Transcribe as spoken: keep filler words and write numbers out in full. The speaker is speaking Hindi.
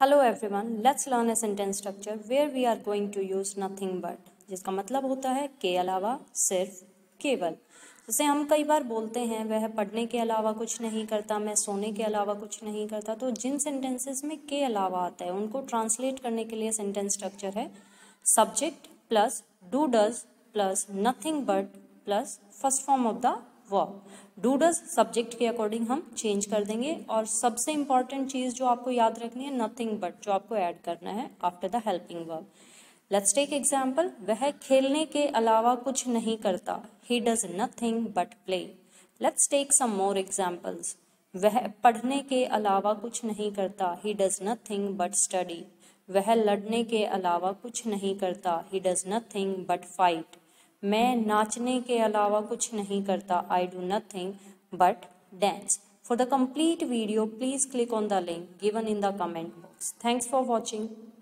Hello everyone, let's learn a sentence structure where we are going to use nothing but, जिसका मतलब होता है के अलावा, सिर्फ, केवल। जैसे हम कई बार बोलते हैं वह पढ़ने के अलावा कुछ नहीं करता, मैं सोने के अलावा कुछ नहीं करता। तो जिन सेंटेंसेस में के अलावा आता है उनको ट्रांसलेट करने के लिए सेंटेंस स्ट्रक्चर है subject plus do does plus nothing but plus first form of the verb. Do does subject के अकॉर्डिंग हम चेंज कर देंगे और सबसे इंपॉर्टेंट चीज जो आपको याद रखनी है नथिंग बट, जो आपको ऐड करना है after the helping verb. Let's take example, वह खेलने के अलावा कुछ नहीं करता, he does nothing but play. Let's take some more examples, वह पढ़ने के अलावा कुछ नहीं करता, he does nothing but study. वह लड़ने के अलावा कुछ नहीं करता, he does nothing but fight. मैं नाचने के अलावा कुछ नहीं करता, I do nothing but dance. For the complete video, please click on the link given in the comment box. Thanks for watching.